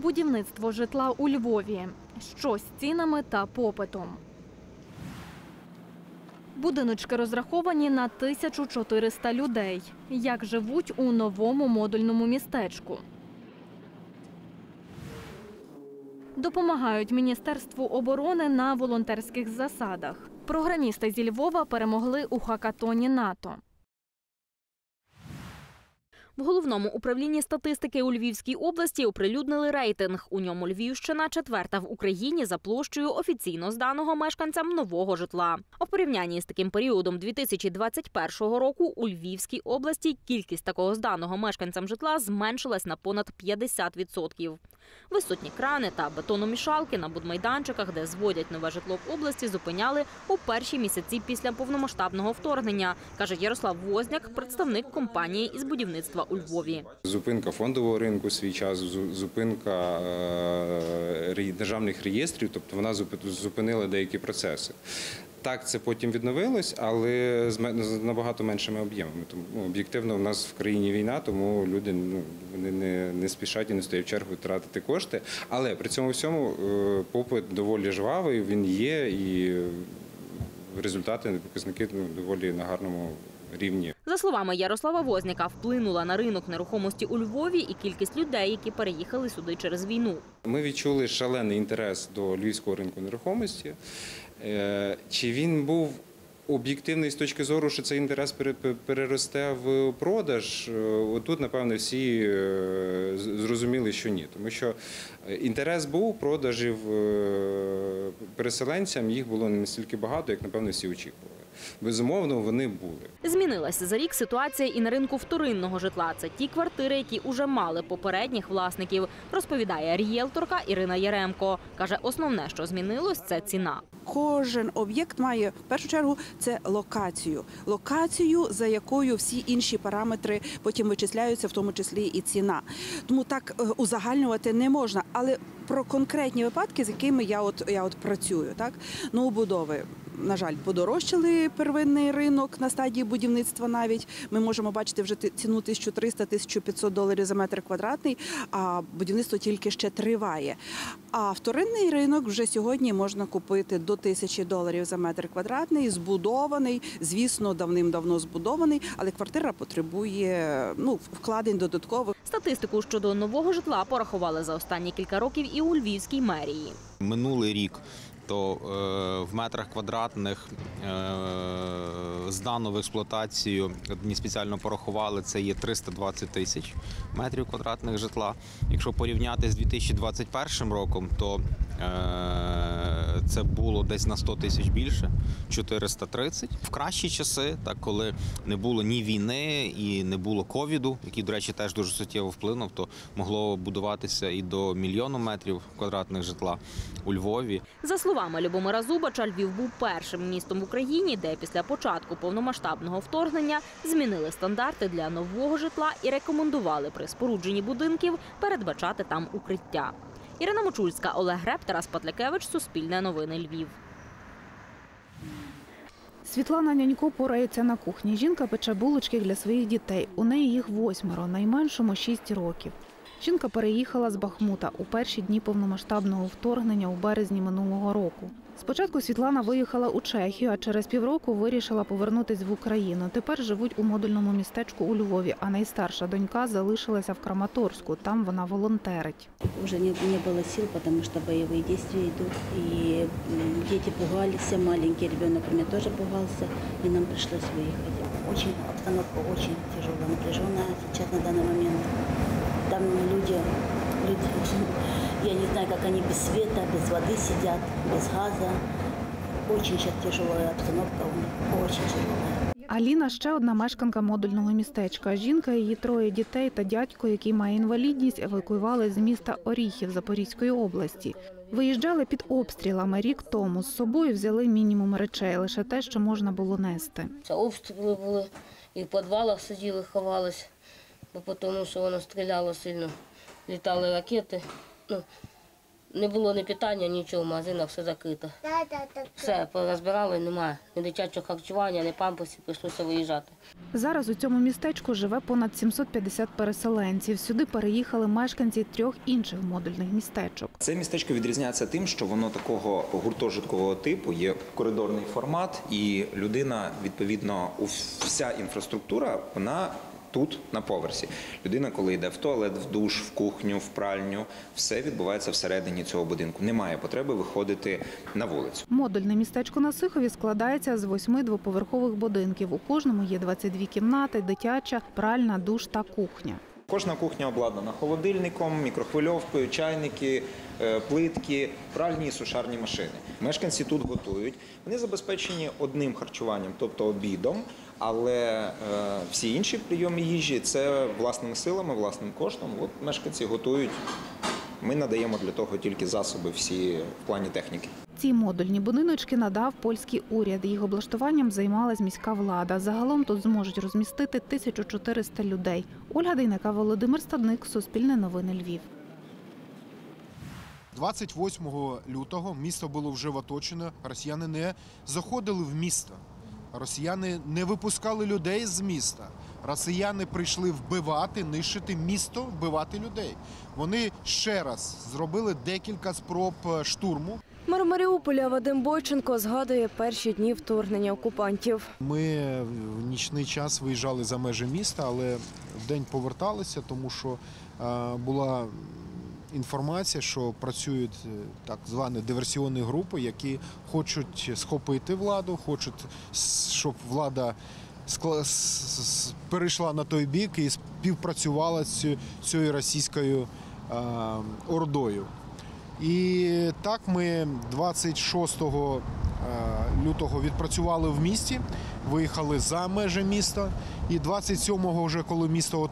Будівництво житла у Львові. Що з цінами та попитом? Будиночки розраховані на 1400 людей. Як живуть у новому модульному містечку? Допомагають Міністерству оборони на волонтерських засадах. Програмісти зі Львова перемогли у хакатоні НАТО. В Головному управлінні статистики у Львівській області оприлюднили рейтинг. У ньому Львівщина четверта в Україні за площею офіційно зданого мешканцям нового житла. А в порівнянні з таким періодом 2021 року у Львівській області кількість такого зданого мешканцям житла зменшилась на понад 50%. Висотні крани та бетономішалки на будмайданчиках, де зводять нове житло в області, зупиняли у перші місяці після повномасштабного вторгнення, каже Ярослав Возняк, представник компанії із будівництва у Львові. Зупинка фондового ринку свій час, зупинка державних реєстрів, тобто вона зупинила деякі процеси. Так, це потім відновилось, але з набагато меншими об'ємами. Тому об'єктивно у нас в країні війна, тому люди вони не спішать і не стоять в чергу тратити кошти. Але при цьому всьому попит доволі жвавий, він є, і результати, показники доволі на гарному рівні. За словами Ярослава Возняка, вплинула на ринок нерухомості у Львові і кількість людей, які переїхали сюди через війну. Ми відчули шалений інтерес до львівського ринку нерухомості. Чи він був об'єктивний з точки зору, що цей інтерес переросте в продаж? Отут, напевно, всі зрозуміли, що ні. Тому що інтерес був, продажів переселенцям їх було не настільки багато, як, напевно, всі очікували. Безумовно, вони були. Змінилася за рік ситуація і на ринку вторинного житла. Це ті квартири, які уже мали попередніх власників, розповідає рієлторка Ірина Яремко. Каже, основне, що змінилось – це ціна. Кожен об'єкт має, в першу чергу, це локацію. Локацію, за якою всі інші параметри потім вичисляються, в тому числі і ціна. Тому так узагальнювати не можна. Але про конкретні випадки, з якими я от працюю, так? Новобудови, на жаль, подорожчали первинний ринок на стадії будівництва навіть. Ми можемо бачити вже ціну $1300–1500 за метр квадратний, а будівництво тільки ще триває. А вторинний ринок вже сьогодні можна купити до $1000 за метр квадратний, збудований, звісно, давним-давно збудований, але квартира потребує вкладень додаткових. Статистику щодо нового житла порахували за останні кілька років і у Львівській мерії. Минулий рік то в метрах квадратних здано в експлуатацію, мені спеціально порахували, це є 320 тисяч метрів квадратних житла. Якщо порівняти з 2021 роком, то це було десь на 100 тисяч більше, 430. В кращі часи, так, коли не було ні війни і не було ковіду, який, до речі, теж дуже суттєво вплинув, то могло будуватися і до 1 мільйона метрів квадратних житла у Львові. За словами Любомира Зубача, Львів був першим містом в Україні, де після початку повномасштабного вторгнення змінили стандарти для нового житла і рекомендували при спорудженні будинків передбачати там укриття. Ірина Мочульська, Олег Греб, Тарас Патлякевич, Суспільне новини, Львів. Світлана Нянько порається на кухні. Жінка пече булочки для своїх дітей. У неї їх 8, найменшому 6 років. Жінка переїхала з Бахмута у перші дні повномасштабного вторгнення у березні минулого року. Спочатку Світлана виїхала у Чехію, а через півроку вирішила повернутися в Україну. Тепер живуть у модульному містечку у Львові, а найстарша донька залишилася в Краматорську. Там вона волонтерить. Вже не було сил, тому що бойові дії йдуть. І діти пугалися, маленький ребенок у мене теж пугався, і нам прийшлося виїхати. Обстановка дуже тяжела, напряжена зараз на даний момент. Там люди, я не знаю, как они без света, без воды сидят, без газа. Очень сейчас тяжелая обстановка у них, очень тяжелая. Аліна – ще одна мешканка модульного містечка. Жінка, її 3 дітей та дядько, який має інвалідність, евакуювали з міста Оріхів Запорізької області. Виїжджали під обстрілами рік тому. З собою взяли мінімум речей, лише те, що можна було нести. Це обстріли були, і в підвалах сиділи, Не було ні питання, нічого, в магазинах все закрито. Все, порозбирали, немає ні дитячого харчування, ні памперсів, прийшлося виїжджати. Зараз у цьому містечку живе понад 750 переселенців. Сюди переїхали мешканці 3 інших модульних містечок. Це містечко відрізняється тим, що воно такого гуртожиткового типу, є коридорний формат, і людина, відповідно, вся інфраструктура, вона тут, на поверсі. Людина, коли йде в туалет, в душ, в кухню, в пральню, все відбувається всередині цього будинку. Немає потреби виходити на вулицю. Модульне містечко на Сихові складається з 8 двоповерхових будинків. У кожному є 22 кімнати, дитяча, пральна, душ та кухня. Кожна кухня обладнана холодильником, мікрохвильовкою, чайники, плитки, пральні і сушарні машини. Мешканці тут готують. Вони забезпечені одним харчуванням, тобто обідом, але всі інші прийоми їжі – це власними силами, власним коштом. От мешканці готують. Ми надаємо для того тільки засоби всі в плані техніки. Ці модульні будиночки надав польський уряд. Їх облаштуванням займалась міська влада. Загалом тут зможуть розмістити 1400 людей. Ольга Дейнека, Володимир Стадник, Суспільне новини, Львів. 28 лютого місто було вже оточено, росіяни не заходили в місто, росіяни не випускали людей з міста. Росіяни прийшли вбивати, нищити місто, вбивати людей. Вони ще раз зробили декілька спроб штурму. Мер Маріуполя Вадим Бойченко згадує перші дні вторгнення окупантів. Ми в нічний час виїжджали за межі міста, але вдень поверталися, тому що була інформація, що працюють так звані диверсіонні групи, які хочуть схопити владу, хочуть, щоб влада перейшла на той бік і співпрацювала з цією російською ордою. І так ми 26 лютого відпрацювали в місті, виїхали за межі міста. І 27-го, вже коли місто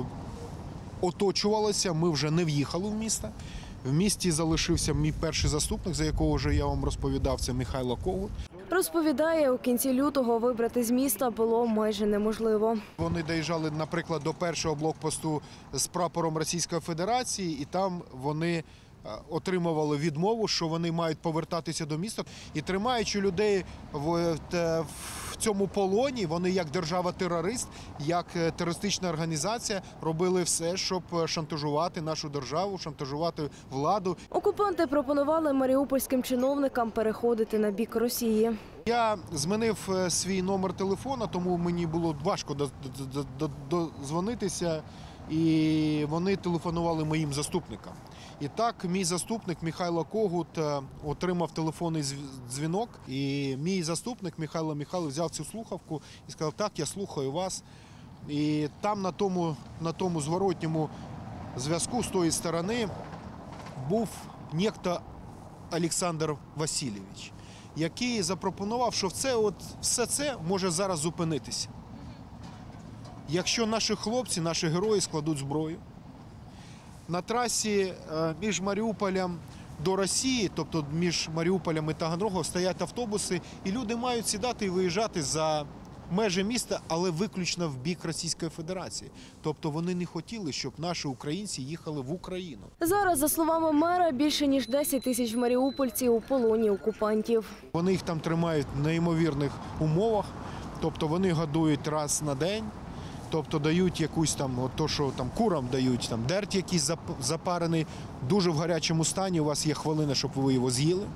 оточувалося, ми вже не в'їхали в місто. В місті залишився мій перший заступник, за якого вже я вам розповідав, це Михайло Когут. Розповідає, у кінці лютого вибрати з міста було майже неможливо. Вони доїжджали, наприклад, до першого блокпосту з прапором Російської Федерації, і там вони отримували відмову, що вони мають повертатися до міста. І тримаючи людей в цьому полоні, вони як держава-терорист, як терористична організація робили все, щоб шантажувати нашу державу, шантажувати владу. Окупанти пропонували маріупольським чиновникам переходити на бік Росії. Я змінив свій номер телефона, тому мені було важко дозвонитися, і вони телефонували моїм заступникам. І так мій заступник Михайло Когут отримав телефонний дзвінок, і мій заступник Михайло Михайлович взяв цю слухавку і сказав: так, я слухаю вас. І там на тому зворотньому зв'язку з тої сторони був некто Олександр Васильович, який запропонував, що все це може зараз зупинитися. Якщо наші хлопці, наші герої складуть зброю. На трасі між Маріуполем до Росії, тобто між Маріуполем і Таганрогом, стоять автобуси, і люди мають сідати і виїжджати за межі міста, але виключно в бік Російської Федерації. Тобто вони не хотіли, щоб наші українці їхали в Україну. Зараз, за словами мера, більше ніж 10 тисяч маріупольців у полоні окупантів. Вони їх там тримають в неймовірних умовах, тобто вони годують раз на день. Тобто дають якусь там, то, що там курам дають, там дерть якийсь запарений, дуже в гарячому стані, у вас є хвилина, щоб ви його з'їли.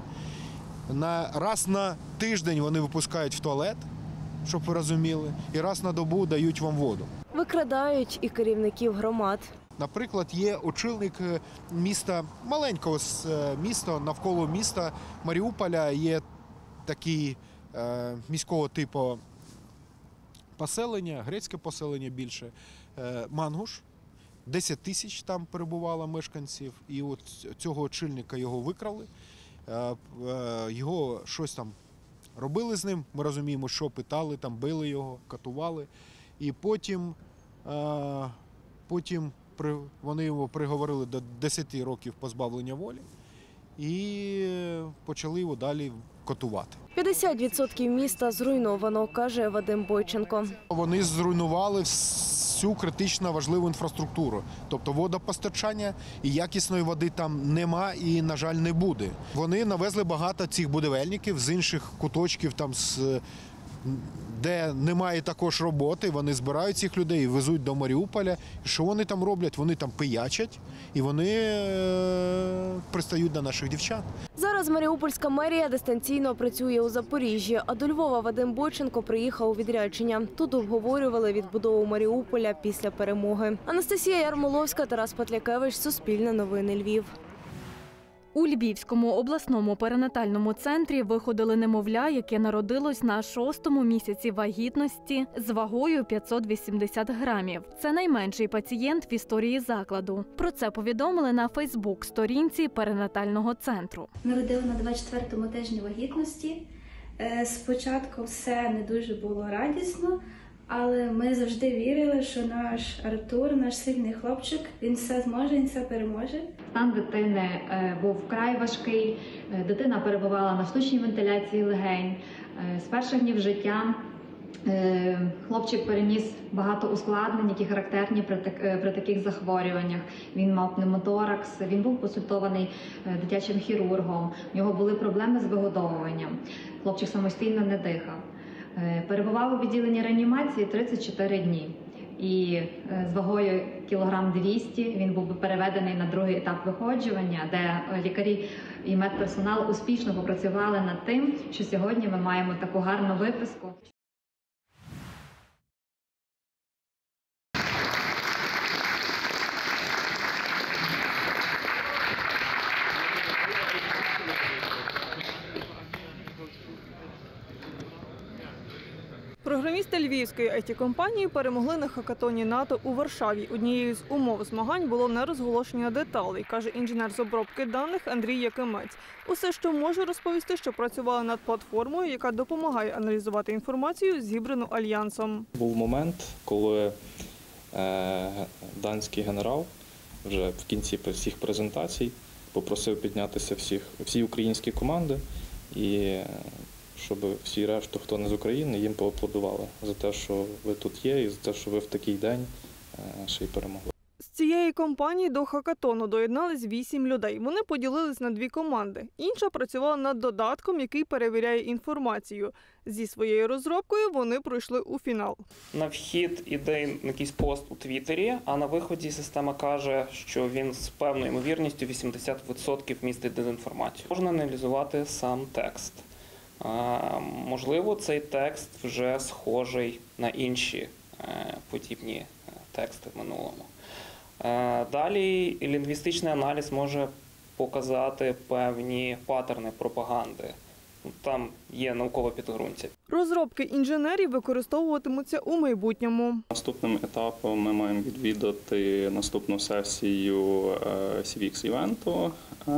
Раз на тиждень вони випускають в туалет, щоб ви розуміли, і раз на добу дають вам воду. Викрадають і керівників громад. Наприклад, є очільник міста, маленького міста, навколо міста Маріуполя є такий міського типу поселення, грецьке поселення більше, Мангуш. 10 тисяч там перебувало мешканців, і от цього очільника його викрали, його щось там робили з ним, ми розуміємо, що питали, там били його, катували, і потім вони його приговорили до 10 років позбавлення волі і почали його далі катувати. 50% міста зруйновано, каже Вадим Бойченко. Вони зруйнували всю критично важливу інфраструктуру. Тобто водопостачання і якісної води там нема і, на жаль, не буде. Вони навезли багато цих будівельників з інших куточків, там, де немає також роботи, вони збирають цих людей і везуть до Маріуполя. І що вони там роблять? Вони там пиячать і вони пристають до наших дівчат. Зараз Маріупольська мерія дистанційно працює у Запоріжжі, а до Львова Вадим Бойченко приїхав у відрядження. Тут обговорювали відбудову Маріуполя після перемоги. Анастасія Ярмоловська, Тарас Патлякевич, Суспільне новини, Львів. У Львівському обласному перинатальному центрі виходили немовля, яке народилось на 6-му місяці вагітності з вагою 580 грамів. Це найменший пацієнт в історії закладу. Про це повідомили на Фейсбук-сторінці перинатального центру. Народила на 24-му тижні вагітності. Спочатку все не дуже було радісно, але ми завжди вірили, що наш Артур, наш сильний хлопчик, він все зможе, він все переможе. Стан дитини був вкрай важкий, дитина перебувала на штучній вентиляції легень. З перших днів життя хлопчик переніс багато ускладнень, які характерні при таких захворюваннях. Він мав пневмоторакс, він був консультований дитячим хірургом, у нього були проблеми з вигодовуванням, хлопчик самостійно не дихав. Перебував у відділенні реанімації 34 дні. І з вагою кілограм 200 він був переведений на другий етап виходжування, де лікарі і медперсонал успішно попрацювали над тим, що сьогодні ми маємо таку гарну виписку. Програмісти львівської IT-компанії перемогли на хакатоні НАТО у Варшаві. Однією з умов змагань було нерозголошення деталей, каже інженер з обробки даних Андрій Якимець. Усе, що може розповісти, що працювали над платформою, яка допомагає аналізувати інформацію, зібрану Альянсом. Був момент, коли данський генерал вже в кінці всіх презентацій попросив піднятися всі українські команди і щоб всі решту, хто не з України, їм поаплодували за те, що ви тут є, і за те, що ви в такий день ще й перемогли. З цієї компанії до хакатону доєднались 8 людей. Вони поділились на 2 команди. Інша працювала над додатком, який перевіряє інформацію. Зі своєю розробкою вони пройшли у фінал. На вхід іде якийсь пост у Твіттері, а на виході система каже, що він з певною ймовірністю 80% містить дезінформацію. Можна аналізувати сам текст. Можливо, цей текст вже схожий на інші подібні тексти в минулому. Далі лінгвістичний аналіз може показати певні паттерни пропаганди. Там є наукове підґрунтя. Розробки інженерів використовуватимуться у майбутньому. Наступним етапом ми маємо відвідати наступну сесію CVX-івенту.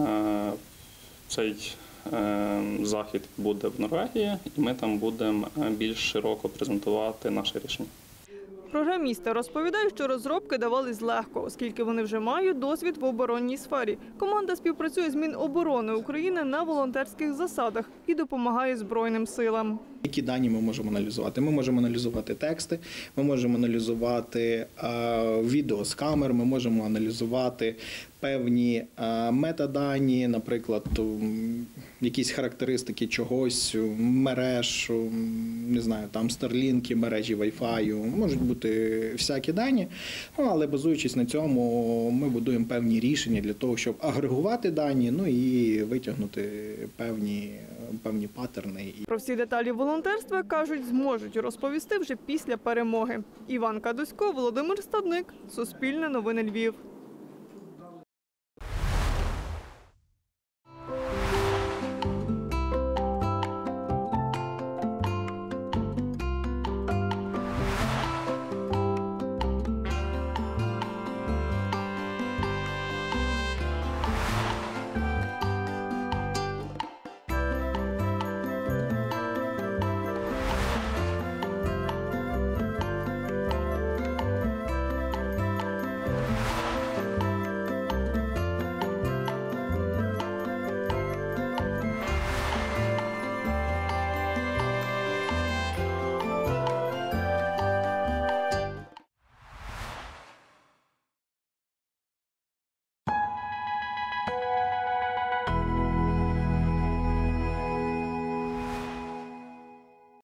Цей захід буде в Норвегії, і ми там будемо більш широко презентувати наше рішення. Програмісти розповідають, що розробки давались легко, оскільки вони вже мають досвід в оборонній сфері. Команда співпрацює з Міноборони України на волонтерських засадах і допомагає Збройним силам. Які дані ми можемо аналізувати? Ми можемо аналізувати тексти, ми можемо аналізувати відео з камер, ми можемо аналізувати певні метадані, наприклад, якісь характеристики чогось, мереж, не знаю, там старлінки, мережі Wi-Fi, можуть бути всякі дані, але базуючись на цьому, ми будуємо певні рішення для того, щоб агрегувати дані, і витягнути певні паттерни. Про всі деталі волонтерства, кажуть, зможуть розповісти вже після перемоги. Іван Кадусько, Володимир Стадник, Суспільне новини Львів.